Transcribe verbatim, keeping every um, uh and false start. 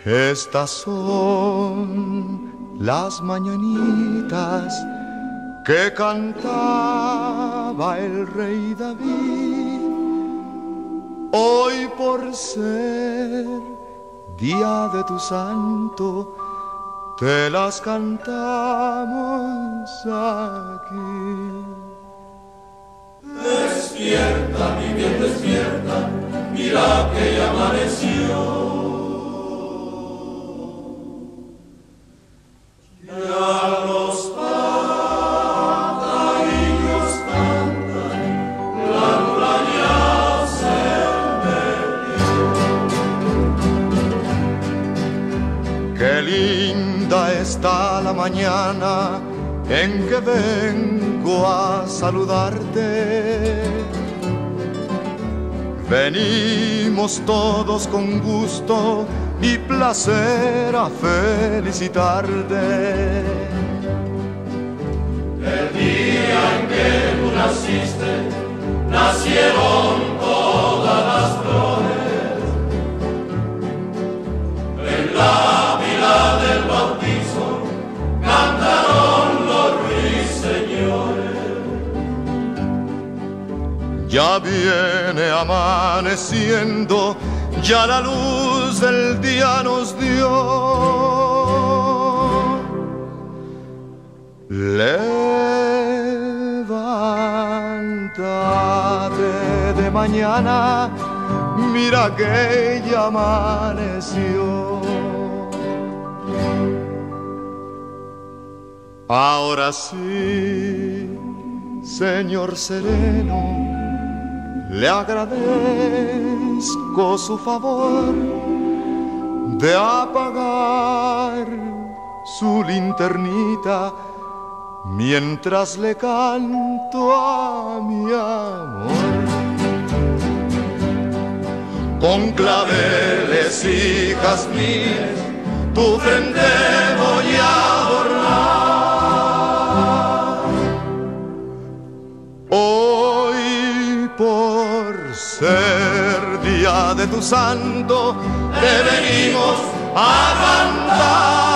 Estas son las mañanitas que cantaba el rey David. Hoy por ser día de tu santo, te las cantamos aquí. Despierta, mi bien, despierta, mira que ya amaneció. Ya los pajarillos cantan, la luna ya se metió. Qué linda está la mañana en que vengo a saludarte. Venimos todos con gusto y placer a felicitarte. El día en que tú naciste, nacieron todas las flores. En la vila del bautizo cantaron los ruiseñores. Ya viene amaneciendo, ya la luz del día nos dio. Levántate de mañana, mira que ya amaneció. Ahora sí, Señor sereno, le agradezco su favor de apagar su linternita mientras le canto a mi amor. Con claveles y jazmines tu frente voy a adornar. Hoy por ser día de tu santo te venimos a cantar.